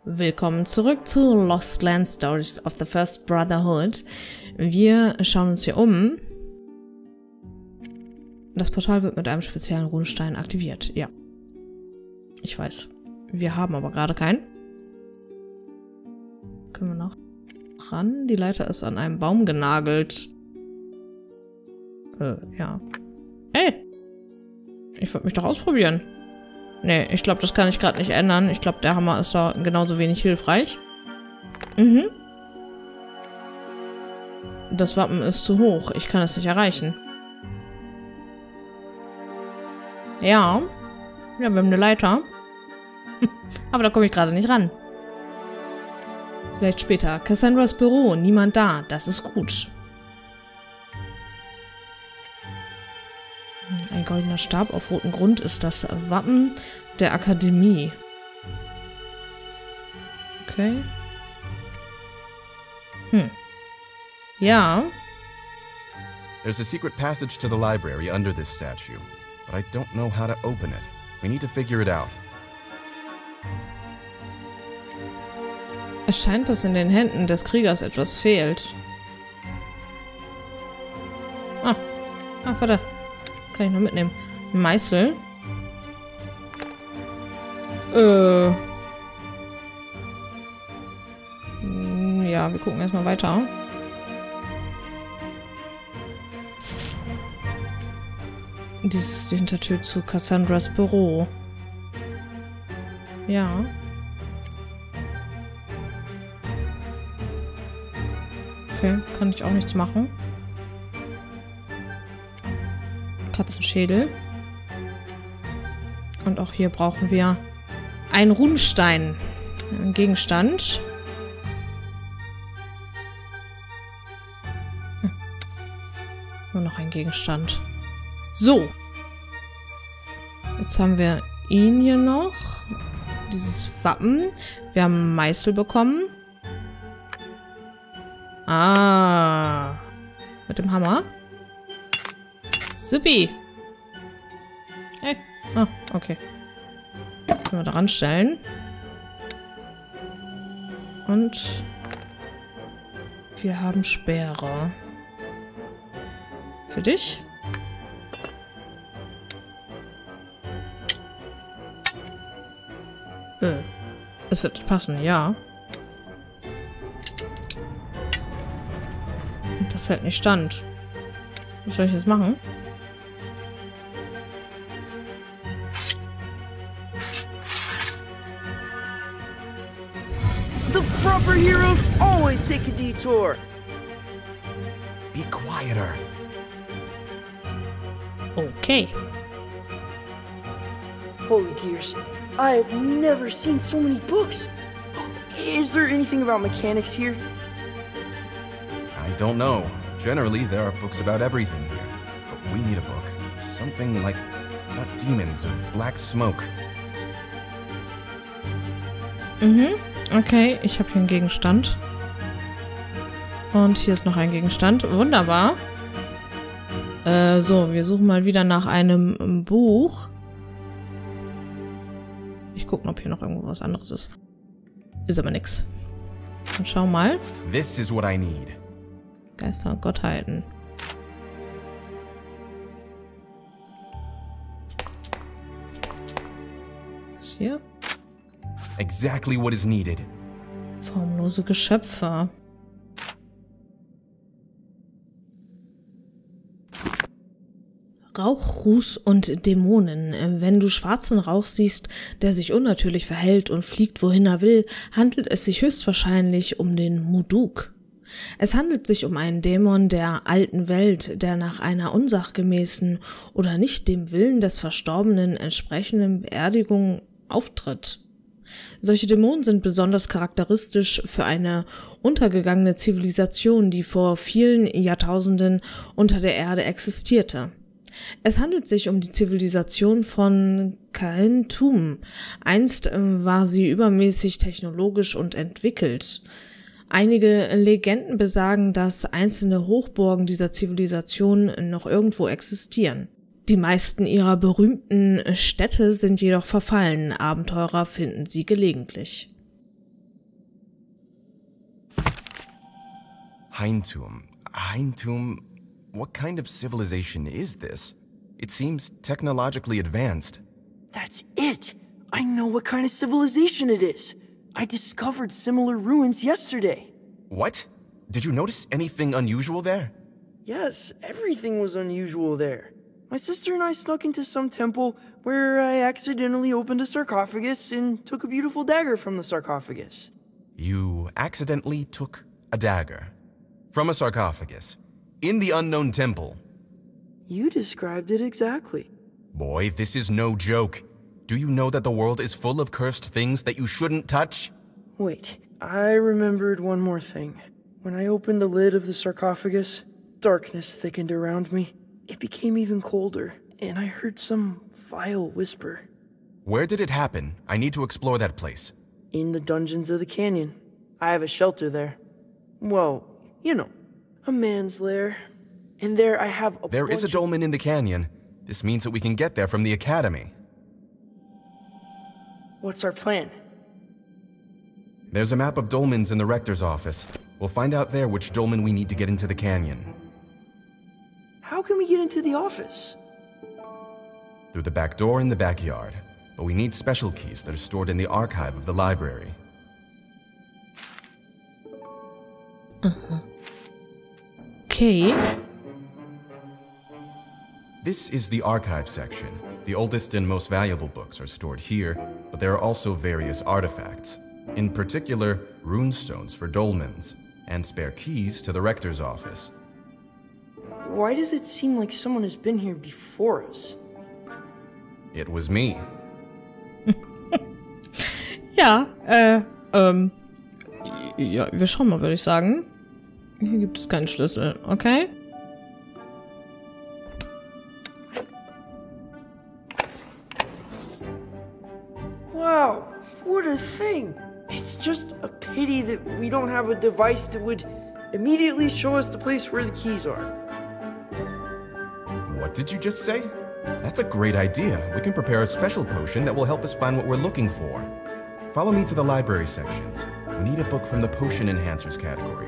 Willkommen zurück zu Lost Land Stories of the First Brotherhood. Wir schauen uns hier um. Das Portal wird mit einem speziellen Runenstein aktiviert. Ja. Ich weiß. Wir haben aber gerade keinen. Können wir noch ran? Die Leiter ist an einem Baum genagelt. Ja. Hey! Ich würde mich doch ausprobieren. Nee, ich glaube, das kann ich gerade nicht ändern. Ich glaube, der Hammer ist da genauso wenig hilfreich. Mhm. Das Wappen ist zu hoch. Ich kann es nicht erreichen. Ja. Ja, wir haben eine Leiter. Aber da komme ich gerade nicht ran. Vielleicht später. Cassandras Büro. Niemand da. Das ist gut. Ein goldener Stab auf rotem Grund ist das Wappen der Akademie. Okay. Ja. There's a secret passage to the library under this statue, but I don't know how to open it. We need to figure it out. Es scheint, dass in den Händen des Kriegers etwas fehlt. Warte. Kann ich noch mitnehmen. Ein Meißel. Ja, wir gucken erstmal weiter. Dies ist die Hintertür zu Cassandras Büro. Ja. Okay, kann ich auch nichts machen. Katzenschädel. Und auch hier brauchen wir einen Runenstein. Ein Gegenstand. Nur noch ein Gegenstand. So. Jetzt haben wir ihn hier noch. Dieses Wappen. Wir haben einen Meißel bekommen. Mit dem Hammer. Supi. Hey. Okay. Können wir daran stellen. Und wir haben Speere. Für dich. Es wird passen, ja. Das hält nicht stand. Was soll ich jetzt machen? The proper heroes always take a detour. Be quieter. Okay. Holy gears, I have never seen so many books. Is there anything about mechanics here? I don't know. Generally, there are books about everything here. But we need a book. Something like about demons or black smoke. Okay, ich habe hier einen Gegenstand. Und hier ist noch ein Gegenstand. Wunderbar. So, wir suchen mal wieder nach einem Buch. Ich gucke, ob hier noch irgendwo was anderes ist. Ist aber nix. Und schau mal. This is what I need. Geister und Gottheiten. Das hier? Exactly what is needed. Formlose Geschöpfe. Rauch, Ruß und Dämonen. Wenn du schwarzen Rauch siehst, der sich unnatürlich verhält und fliegt, wohin er will, handelt es sich höchstwahrscheinlich um den Muduk. Es handelt sich um einen Dämon der alten Welt, der nach einer unsachgemäßen oder nicht dem Willen des Verstorbenen entsprechenden Beerdigung auftritt. Solche Dämonen sind besonders charakteristisch für eine untergegangene Zivilisation, die vor vielen Jahrtausenden unter der Erde existierte. Es handelt sich um die Zivilisation von Khaentum. Einst war sie übermäßig technologisch und entwickelt. Einige Legenden besagen, dass einzelne Hochburgen dieser Zivilisation noch irgendwo existieren. Die meisten ihrer berühmten Städte sind jedoch verfallen. Abenteurer finden sie gelegentlich. Heintum. Heintum? What kind of civilization is this? It seems technologically advanced. That's it! I know what kind of civilization it is. I discovered similar ruins yesterday. What? Did you notice anything unusual there? Yes, everything was unusual there. My sister and I snuck into some temple where I accidentally opened a sarcophagus and took a beautiful dagger from the sarcophagus. You accidentally took a dagger from a sarcophagus in the unknown temple. You described it exactly. Boy, this is no joke. Do you know that the world is full of cursed things that you shouldn't touch? Wait, I remembered one more thing. When I opened the lid of the sarcophagus, darkness thickened around me. It became even colder, and I heard some vile whisper. Where did it happen? I need to explore that place. In the dungeons of the canyon. I have a shelter there. Well, you know, a man's lair. And there I have a There is a dolmen in the canyon. This means that we can get there from the academy. What's our plan? There's a map of dolmens in the rector's office. We'll find out there which dolmen we need to get into the canyon. How can we get into the office? Through the back door in the backyard. But we need special keys that are stored in the archive of the library. Okay. This is the archive section. The oldest and most valuable books are stored here, but there are also various artifacts. In particular, runestones for dolmens, and spare keys to the rector's office. Why does it seem like someone has been here before us? It was me. Ja, ja, wir schauen mal, würde ich sagen. Hier gibt es keinen Schlüssel, okay? Wow, what a thing! It's just a pity that we don't have a device that would immediately show us the place where the keys are. What did you just say? That's a great idea. We can prepare a special potion that will help us find what we're looking for. Follow me to the library sections. We need a book from the Potion Enhancers category.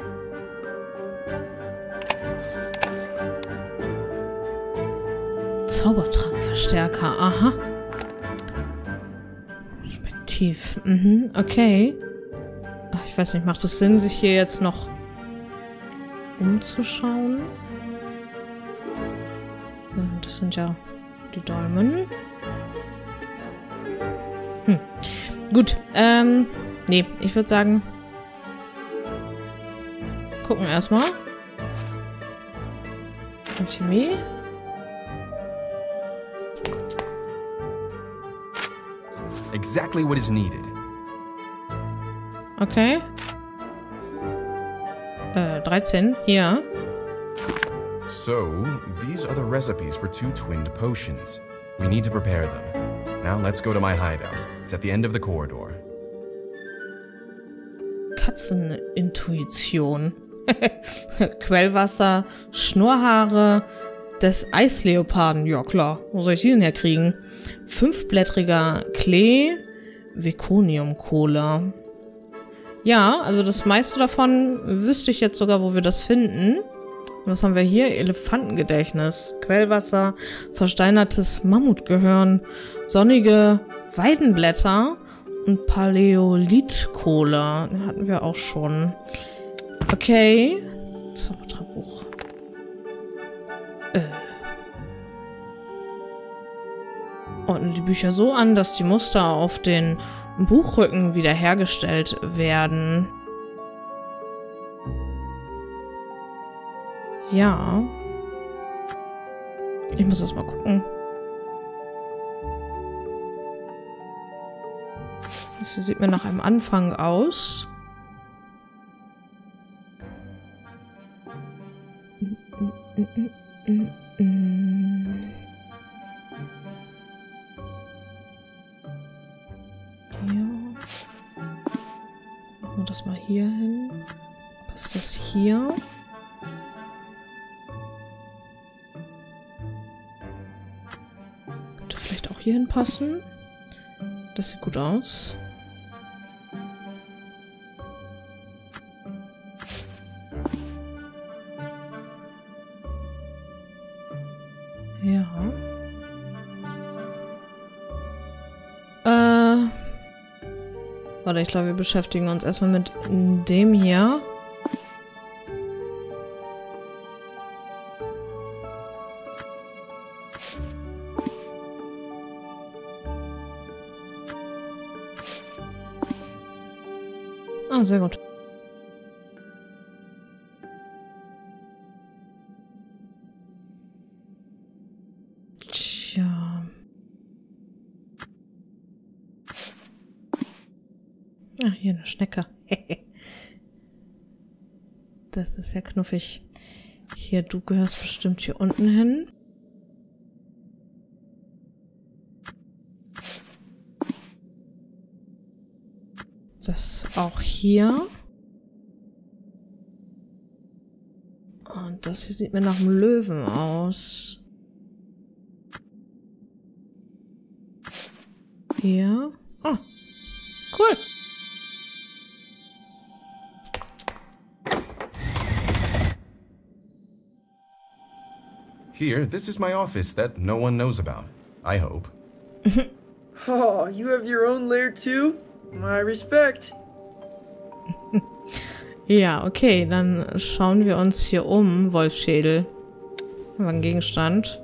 Zaubertrankverstärker, aha. Perspektiv, okay. Ach, ich weiß nicht, macht es Sinn, sich hier jetzt noch umzuschauen? Das sind ja die Dolmen. Gut, nee, ich würde sagen, gucken erstmal. Alchemie. Exactly what is needed. Okay. 13, hier. So, these are the recipes for 2 twinned potions. We need to prepare them. Now let's go to my hideout. It's at the end of the corridor. Katzenintuition. Quellwasser, Schnurrhaare des Eisleoparden. Ja klar, wo soll ich die denn herkriegen? 5-blättriger Klee, Vekonium-Cola. Ja, also das meiste davon wüsste ich jetzt sogar, wo wir das finden. Was haben wir hier? Elefantengedächtnis, Quellwasser, versteinertes Mammutgehirn, sonnige Weidenblätter und Paläolith-Cola. Den hatten wir auch schon. Okay. Zaubertrabuch. Ordne die Bücher so an, dass die Muster auf den Buchrücken wiederhergestellt werden. Ja. Ich muss erst mal gucken. Das hier sieht mir nach einem Anfang aus. Machen wir das mal hier hin. Passt das hier? Könnte vielleicht auch hier hinpassen. Das sieht gut aus. Ja. Warte, ich glaube, wir beschäftigen uns erstmal mit dem hier. Ah, sehr gut. Tja. Ah, hier eine Schnecke. Das ist ja knuffig. Hier, du gehörst bestimmt hier unten hin. Das auch hier. Und das hier sieht mir nach einem Löwen aus. Hier. Oh. Cool. Here, this is my office that no one knows about. I hope. Oh, you have your own lair too? My respect. Ja, okay, dann schauen wir uns hier um. Wolfsschädel. Haben wir einen Gegenstand.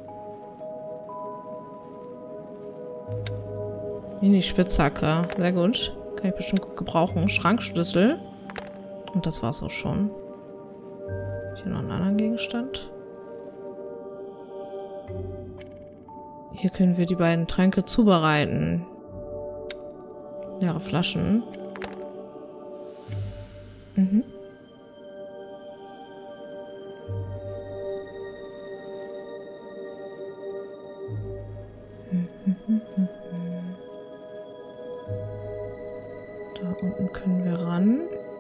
Mini-Spitzhacke. Sehr gut. Kann ich bestimmt gut gebrauchen. Schrankschlüssel. Und das war's auch schon. Hier noch einen anderen Gegenstand. Hier können wir die beiden Tränke zubereiten. Leere Flaschen. Mhm. Da unten können wir ran.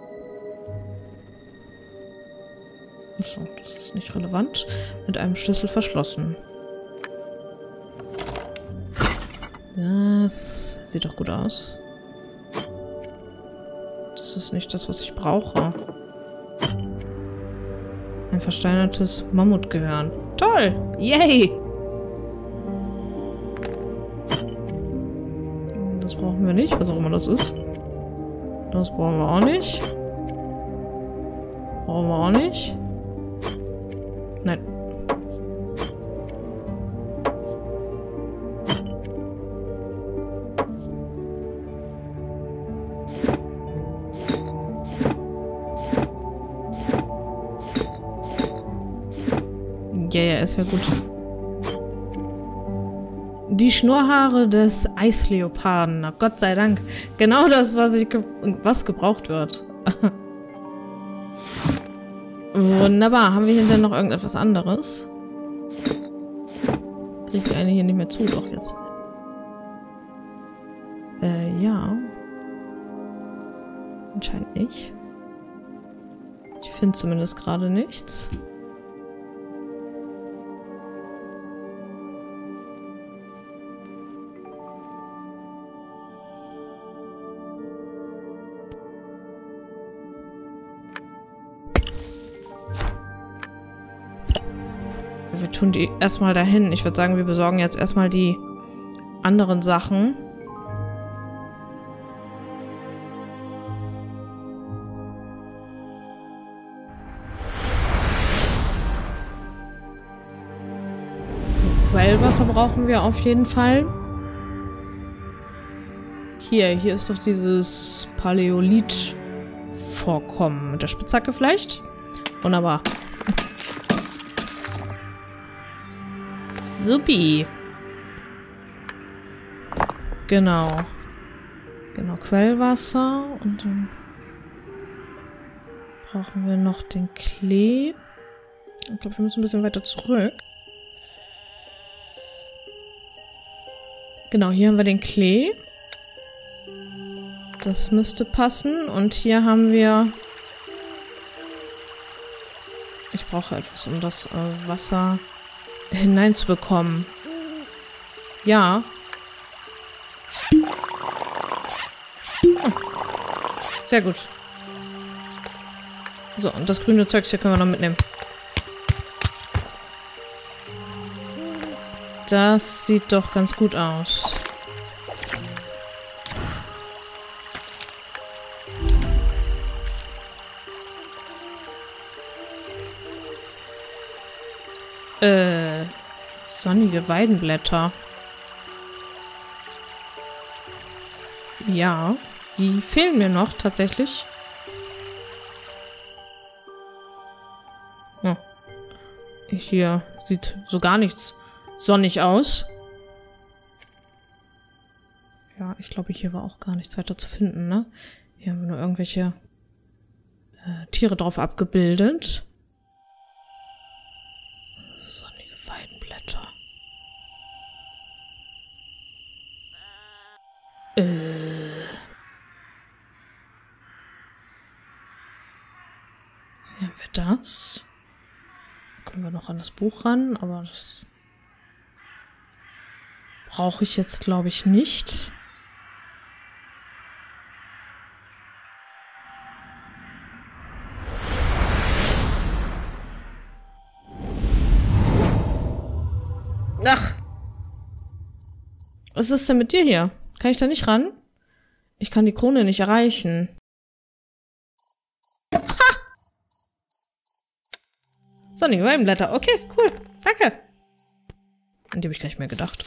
Achso, das ist nicht relevant. Mit einem Schlüssel verschlossen. Das sieht doch gut aus. Das ist nicht das, was ich brauche. Ein versteinertes Mammutgehirn. Toll! Yay! Das brauchen wir nicht, was auch immer das ist. Das brauchen wir auch nicht. Brauchen wir auch nicht. Nein. Ja, ist ja gut. Die Schnurrhaare des Eisleoparden. Na Gott sei Dank. Genau das, was gebraucht wird. Wunderbar. Haben wir hier denn noch irgendetwas anderes? Kriegt die eine hier nicht mehr zu, doch jetzt. Ja. Anscheinend nicht. Ich finde zumindest gerade nichts. Wir tun die erstmal dahin. Ich würde sagen, wir besorgen jetzt erstmal die anderen Sachen. Quellwasser brauchen wir auf jeden Fall. Hier ist doch dieses Paläolith-Vorkommen. Mit der Spitzhacke vielleicht? Wunderbar. Supi. Genau. Genau, Quellwasser. Und dann brauchen wir noch den Klee. Ich glaube, wir müssen ein bisschen weiter zurück. Genau, hier haben wir den Klee. Das müsste passen. Und hier haben wir... Ich brauche etwas, um das Wasser hineinzubekommen. Ja. Oh. Sehr gut. So, und das grüne Zeugs hier können wir noch mitnehmen. Das sieht doch ganz gut aus. Sonnige Weidenblätter. Ja, die fehlen mir noch tatsächlich. Ja. Hier sieht so gar nichts sonnig aus. Ja, ich glaube, hier war auch gar nichts weiter zu finden, ne? Hier haben wir nur irgendwelche Tiere drauf abgebildet. Sonnige Weidenblätter. Hier haben wir das. Können wir noch an das Buch ran, aber das brauche ich jetzt, glaube ich, nicht. Ach! Was ist denn mit dir hier? Kann ich da nicht ran? Ich kann die Krone nicht erreichen. Ha! Sonnige Weidenblätter. Okay, cool. Danke. An die habe ich gar nicht mehr gedacht.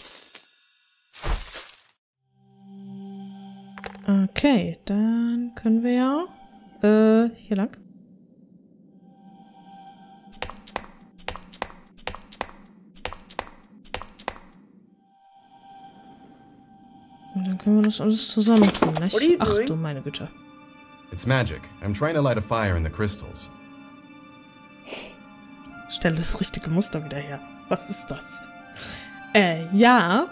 Okay, dann können wir ja hier lang. Und dann können wir das alles zusammentun, nicht? Ach du meine Güte. It's magic. I'm trying to light a fire in the crystals. Stelle das richtige Muster wieder her. Was ist das? Ja.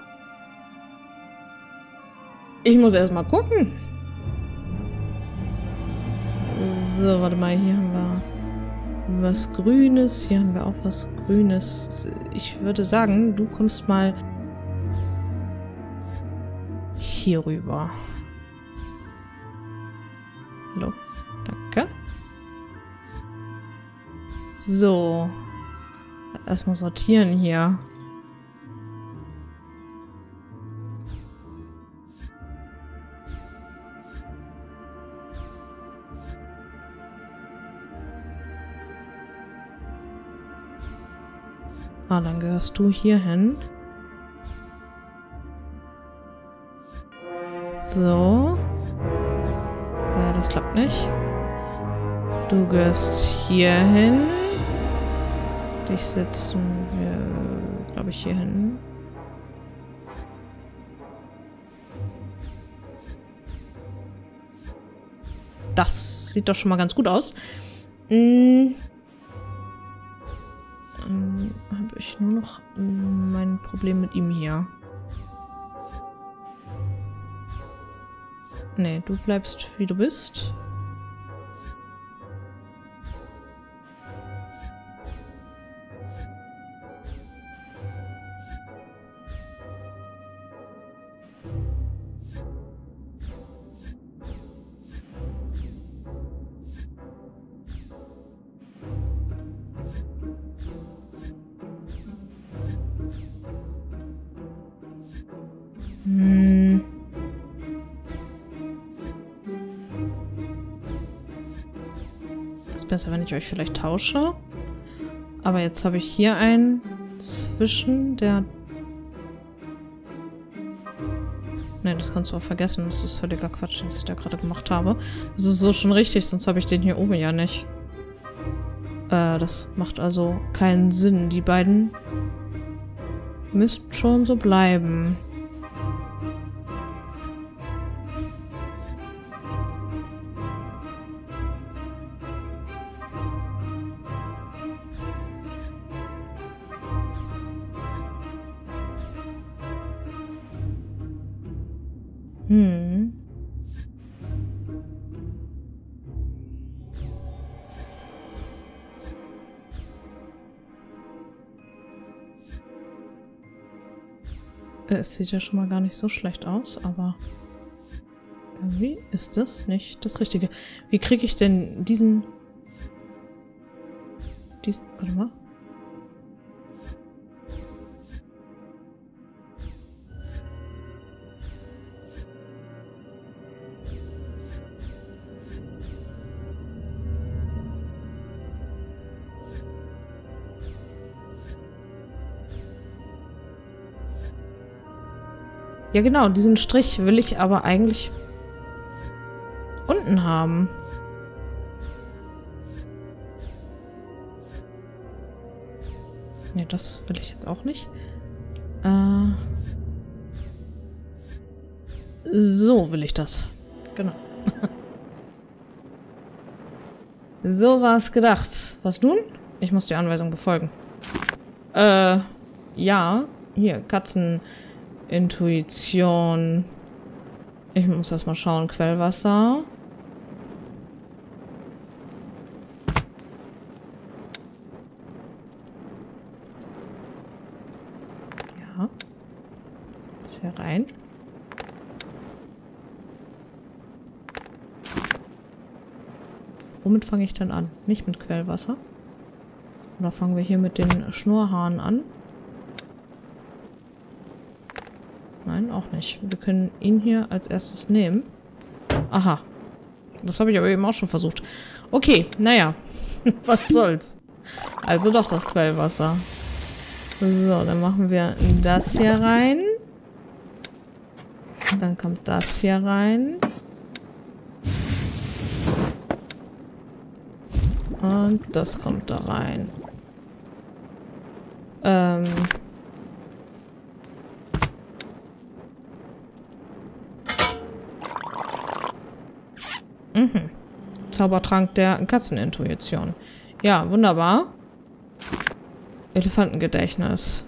Ich muss erst mal gucken. So, warte mal, hier haben wir was Grünes. Hier haben wir auch was Grünes. Ich würde sagen, du kommst mal hier rüber. Hallo. Danke. So. Erstmal sortieren hier. Ah, dann gehörst du hier hin. So. Ja, das klappt nicht. Du gehörst hier hin. Dich setzen wir, glaube ich, hier hin. Das sieht doch schon mal ganz gut aus. Habe ich nur noch mein Problem mit ihm hier. Nee, du bleibst wie du bist. Ist besser, wenn ich euch vielleicht tausche. Aber jetzt habe ich hier einen zwischen der... Ne, das kannst du auch vergessen. Das ist völliger Quatsch, was ich da gerade gemacht habe. Das ist so schon richtig, sonst habe ich den hier oben ja nicht. Das macht also keinen Sinn. Die beiden müssten schon so bleiben. Es sieht ja schon mal gar nicht so schlecht aus, aber irgendwie ist das nicht das Richtige. Wie kriege ich denn diesen... Warte mal. Ja genau, diesen Strich will ich aber eigentlich unten haben. Ne, das will ich jetzt auch nicht. So will ich das. Genau. So war es gedacht. Was nun? Ich muss die Anweisung befolgen. Ja. Hier, Katzenintuition. Ich muss erst mal schauen. Quellwasser. Ja. Hier rein. Womit fange ich denn an? Nicht mit Quellwasser? Oder fangen wir hier mit den Schnurrhaaren an? Nein, auch nicht. Wir können ihn hier als erstes nehmen. Aha. Das habe ich aber eben auch schon versucht. Okay, naja. Was soll's. Also doch das Quellwasser. So, dann machen wir das hier rein. Dann kommt das hier rein. Und das kommt da rein. Zaubertrank der Katzenintuition. Ja, wunderbar. Elefantengedächtnis.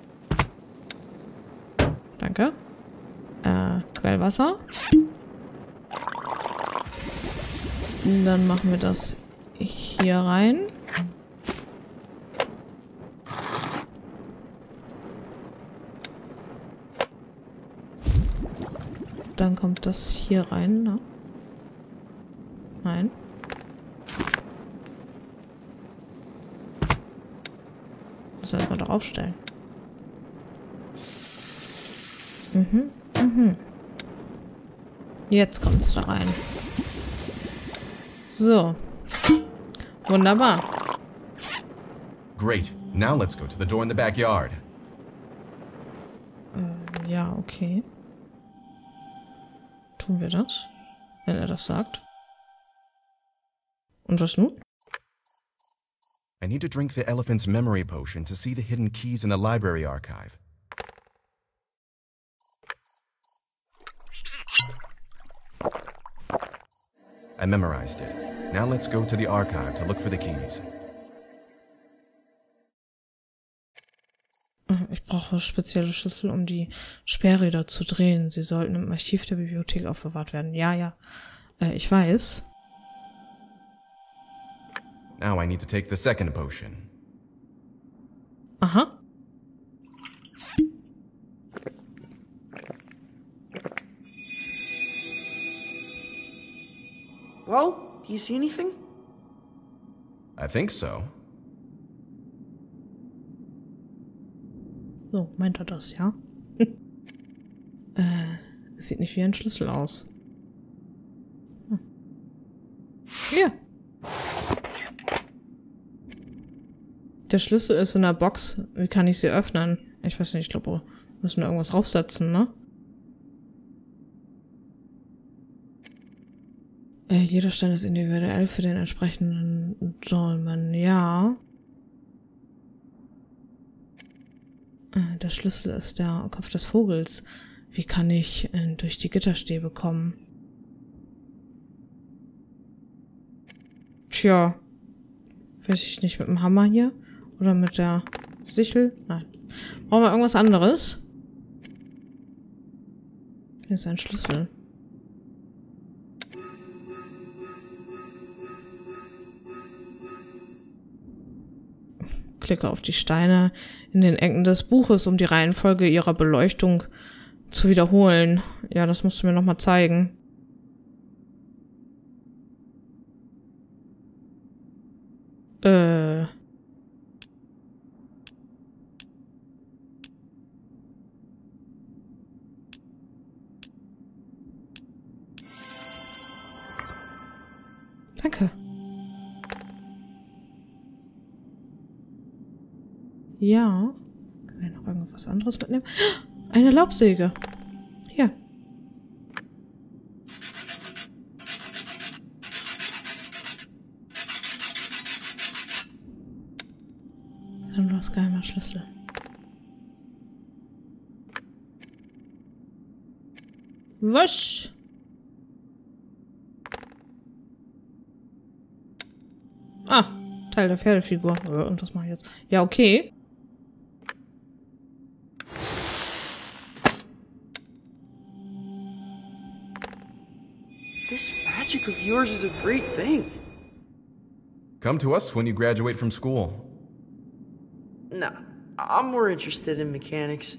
Danke. Quellwasser. Und dann machen wir das hier rein. Dann kommt das hier rein, ne? Nein. Das erstmal draufstellen. Jetzt kommt es da rein. So. Wunderbar. Great. Now let's go to the door in the backyard. Ja, okay. Tun wir das, wenn er das sagt. Und was nun? I need to drink the elephant's memory potion to see the hidden keys in the library archive. I memorized it. Now let's go to the archive to look for the keys. Ich brauche spezielle Schlüssel, um die Sperrräder zu drehen. Sie sollten im Archiv der Bibliothek aufbewahrt werden. Ja, ja. Ich weiß. Now I need to take the second potion. Aha. Well, do you see anything? I think so. So, meint er das, ja? Es sieht nicht wie ein Schlüssel aus. Hier. Der Schlüssel ist in der Box. Wie kann ich sie öffnen? Ich weiß nicht, ich glaube, wir müssen da irgendwas draufsetzen, ne? Jeder Stein ist individuell für den entsprechenden Dolmen. Ja. Der Schlüssel ist der Kopf des Vogels. Wie kann ich durch die Gitterstäbe kommen? Tja. Weiß ich nicht, mit dem Hammer hier? Oder mit der Sichel? Nein. Brauchen wir irgendwas anderes? Hier ist ein Schlüssel. Klicke auf die Steine in den Ecken des Buches, um die Reihenfolge ihrer Beleuchtung zu wiederholen. Ja, das musst du mir nochmal zeigen. Danke. Ja. Können wir noch irgendwas anderes mitnehmen? Eine Laubsäge. was geheimer Schlüssel. Was? Ah, Teil der Pferdefigur. Und was mache ich jetzt? Ja, okay. This magic of yours is a great thing. Come to us when you graduate from school. Nah, I'm more interested in mechanics.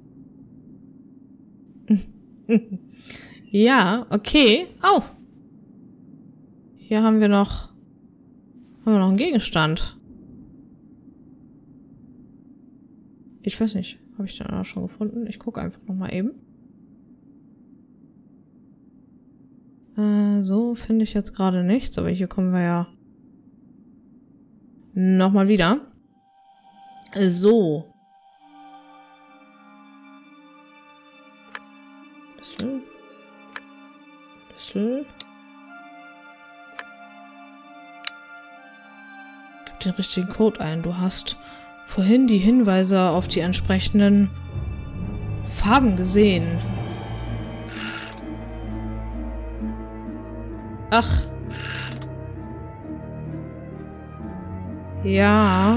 Ja, okay. Oh. Hier haben wir noch einen Gegenstand. Ich weiß nicht. Habe ich den auch schon gefunden? Ich gucke einfach nochmal eben. So finde ich jetzt gerade nichts, aber hier kommen wir ja nochmal wieder. So. Schlüssel. Gib den richtigen Code ein. Du hast vorhin die Hinweise auf die entsprechenden Farben gesehen. Ach. Ja.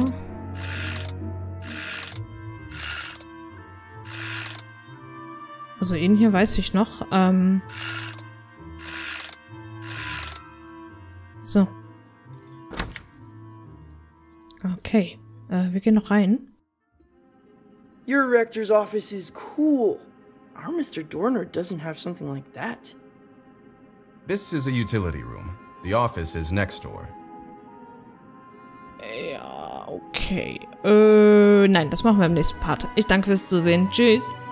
Also ihn hier weiß ich noch. So. Okay. Wir gehen noch rein. Your rector's office is cool. Our Mr. Dorner doesn't have something like that. This is a utility room. The office is next door. Ja, okay. Nein, das machen wir im nächsten Part. Ich danke fürs Zusehen. Tschüss.